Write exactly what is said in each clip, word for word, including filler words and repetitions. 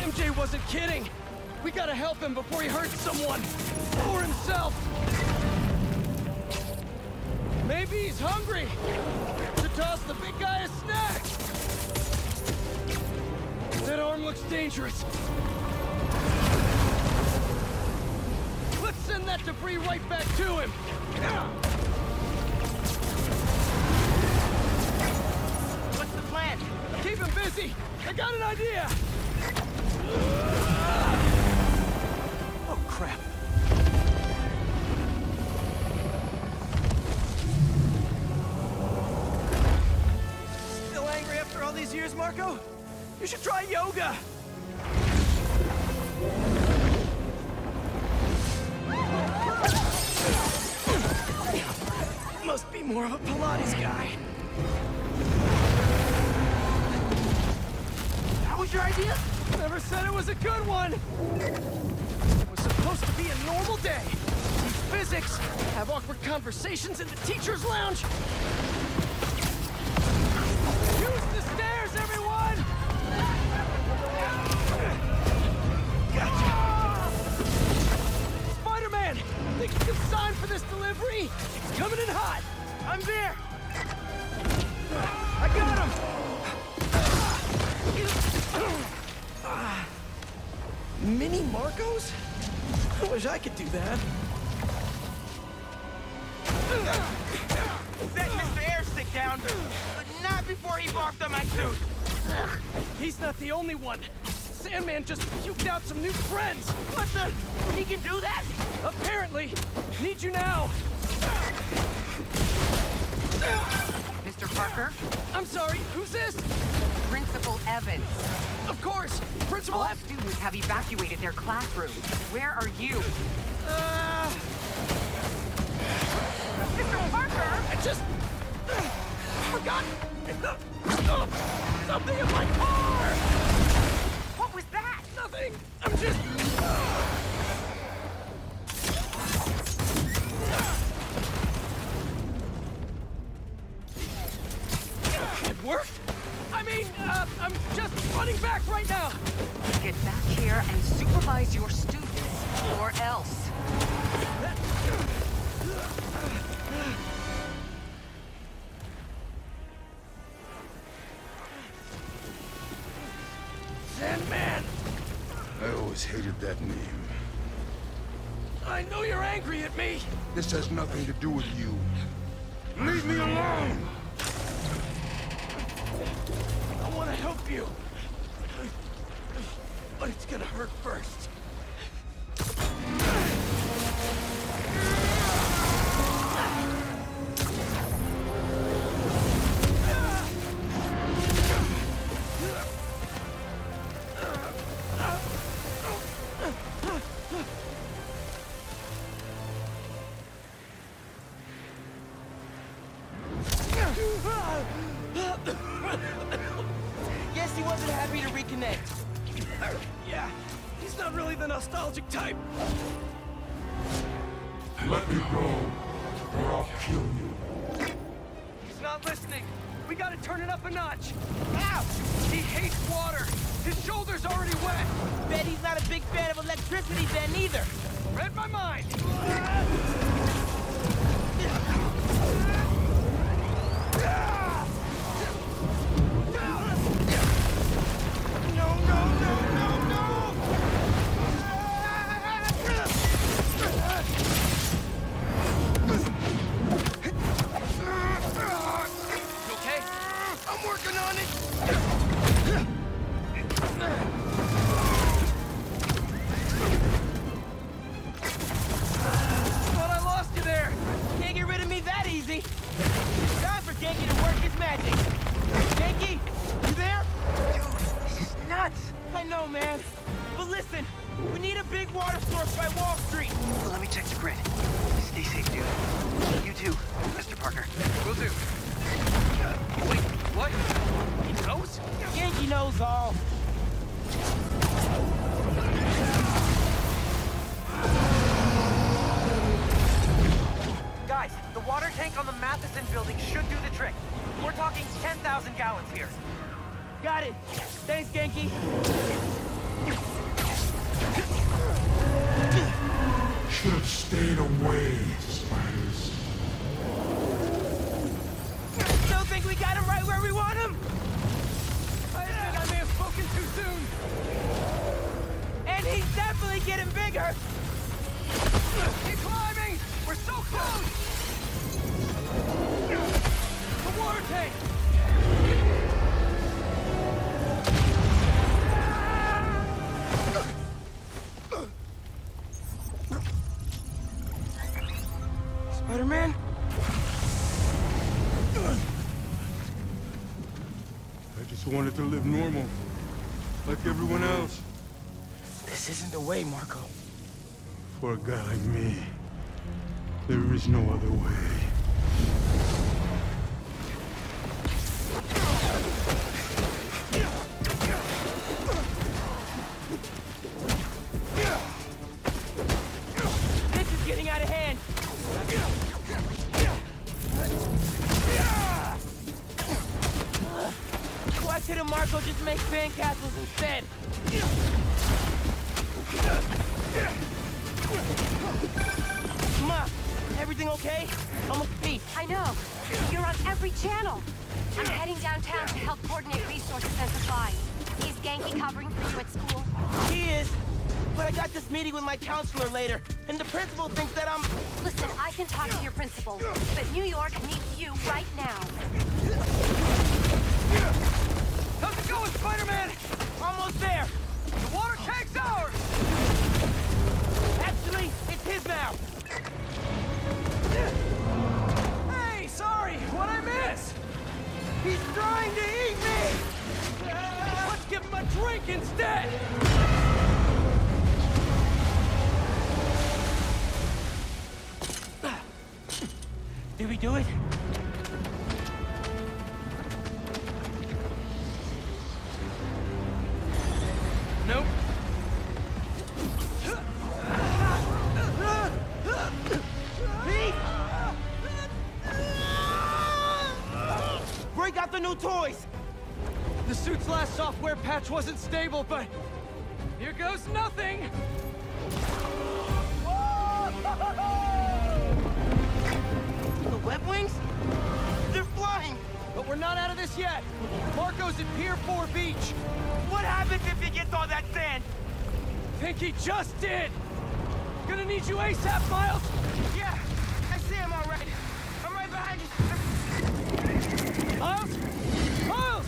M J wasn't kidding. We gotta help him before he hurts someone. Or himself. Maybe he's hungry. Should toss the big guy a snack. That arm looks dangerous. Let's send that debris right back to him. What's the plan? Keep him busy. I got an idea. Oh, crap. Still angry after all these years, Marco? You should try yoga. Must be more of a Pilates guy. That was your idea? Never said it was a good one. It was supposed to be a normal day. Teach physics, have awkward conversations in the teacher's lounge. Use the stairs, everyone! Gotcha! Spider-Man! Think you can sign for this delivery? It's coming in hot! I'm there! I got him! Mini Marcos? I wish I could do that. Set Mister Airstick down, but not before he barfed on my suit. He's not the only one. Sandman just puked out some new friends. What the? He can do that? Apparently. Need you now. Mister Parker? I'm sorry, who's this? Principal Evans. Of course, Principal All F- students have evacuated their classrooms. Where are you? Uh... Mister Parker! I just... Uh, forgot... Uh, something in my car! What was that? Nothing! I'm just... Uh, it worked? I mean, uh, I'm just running back right now! Get back here and supervise your students, or else. Sandman! I always hated that name. I know you're angry at me! This has nothing to do with you. Leave me alone! I want to help you. But it's gonna hurt first. Guess he wasn't happy to reconnect. Yeah, he's not really the nostalgic type. Let me go, or I'll kill you. He's not listening. We gotta turn it up a notch. Ow! He hates water. His shoulder's already wet. Bet he's not a big fan of electricity then either. Read my mind. No, no, no, no, no! You okay? I'm working on it! Thought I lost you there. Can't get rid of me that easy. Time for Genki to work his magic. Genki, you there? Dude, this is nuts. I know, man. But listen, we need a big water source by Wall Street. Well, let me check the grid. Stay safe, dude. You too, Mister Parker. Will do. Uh, wait, what? He knows? Genki knows all. Guys, the water tank on the Matheson building should do the trick. We're talking ten thousand gallons here. Got it. Thanks, Genki. Should have stayed away, spiders. Still think we got him right where we want him? I think I may have spoken too soon. And he's definitely getting bigger. Keep climbing! We're so close! The water tank! Spider-Man? I just wanted to live normal, like everyone else. This isn't the way, Marco. For a guy like me, there is no other way. This is getting out of hand. Why couldn't Marco just make fan castles instead? Ma, everything okay? Almost peace. I know. You're on every channel. I'm heading downtown to help coordinate resources and supplies. Is Genki covering for you at school? He is. But I got this meeting with my counselor later, and the principal thinks that I'm... Listen, I can talk to your principal, but New York needs you right now. How's it going, Spider-Man? almost there. The water tank's ours! Actually, it's his now. Hey, sorry, what'd I miss? He's trying to eat me! Let's give him a drink instead! Did we do it? Nope. Pete! Break out the new toys! The suit's last software patch wasn't stable, but here goes nothing! The web wings? They're flying! But we're not out of this yet. Marco's at Pier four Beach. What happens if he gets all that sand? Think he just did. Gonna need you ASAP, Miles. Yeah, I see him all right. I'm right behind you. Miles? Miles!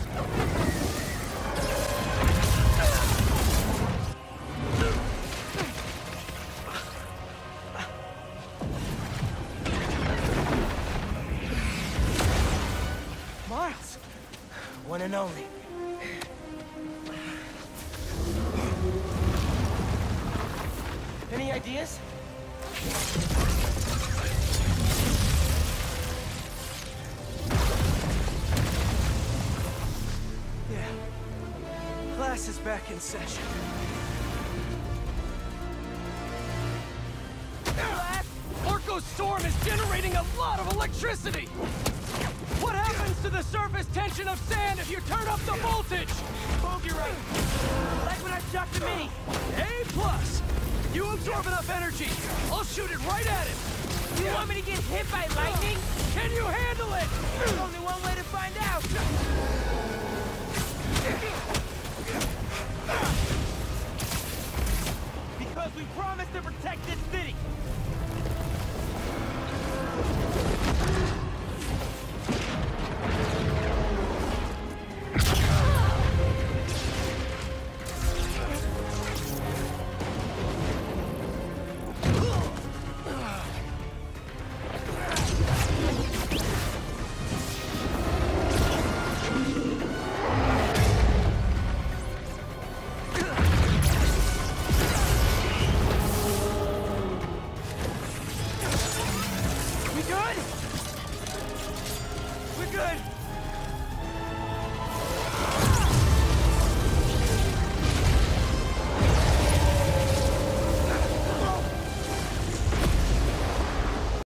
Miles! One and only. Any ideas? Yeah. Class is back in session. Marco's storm is generating a lot of electricity! What happens to the surface tension of sand if you turn up the voltage? Bogey right. Like when I shot the mini. A plus! You absorb enough energy, I'll shoot it right at him! You want me to get hit by lightning? Can you handle it? There's only one way to find out. Because we promised to protect this city.